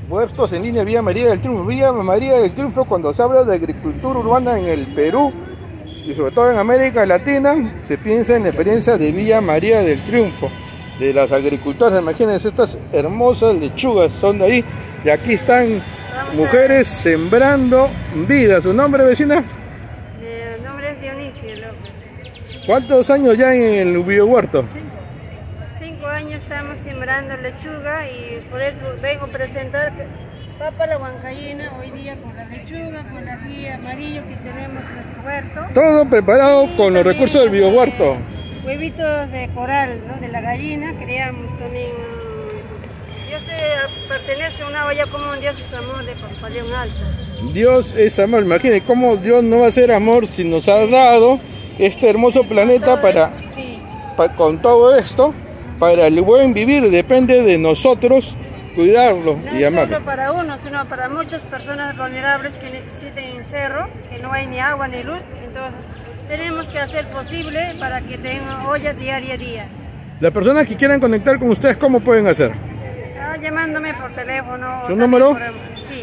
Puertos en línea Villa María del Triunfo. Villa María del Triunfo, cuando se habla de agricultura urbana en el Perú y sobre todo en América Latina, se piensa en la experiencia de Villa María del Triunfo, de las agricultoras. Imagínense, estas hermosas lechugas son de ahí, y aquí están mujeres sembrando vida. ¿Su nombre, vecina? El nombre es Dionisio López. ¿Cuántos años ya en el biohuerto? 5 años estamos sembrando lechuga y por eso vengo a presentar papa a la huancaína hoy día con la lechuga, con la ají amarillo que tenemos en nuestro huerto. Todo preparado con los recursos del biohuerto. Huevitos de coral, ¿no? De la gallina, creamos también. Yo pertenezco a una olla común, Dios es amor, de Pampaleón Alto. Dios es amor. Imagínense cómo Dios no va a ser amor si nos ha dado este hermoso planeta con todo esto, para el buen vivir. Depende de nosotros cuidarlo y amarlo. No solo para uno, sino para muchas personas vulnerables que necesiten cerro, que no hay ni agua ni luz. Entonces tenemos que hacer posible para que tengan olla diaria a día. Las personas que quieran conectar con ustedes, ¿cómo pueden hacer? Llamándome por teléfono. ¿Su número? Sí,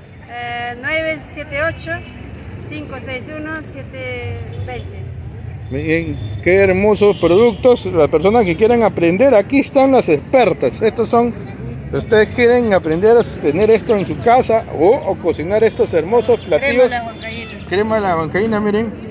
978-561-720. Bien, qué hermosos productos. Las personas que quieran aprender, aquí están las expertas. Estos son, si ustedes quieren aprender a tener esto en su casa o cocinar estos hermosos platillos. Crema a la huancaína. Crema a la huancaína, miren.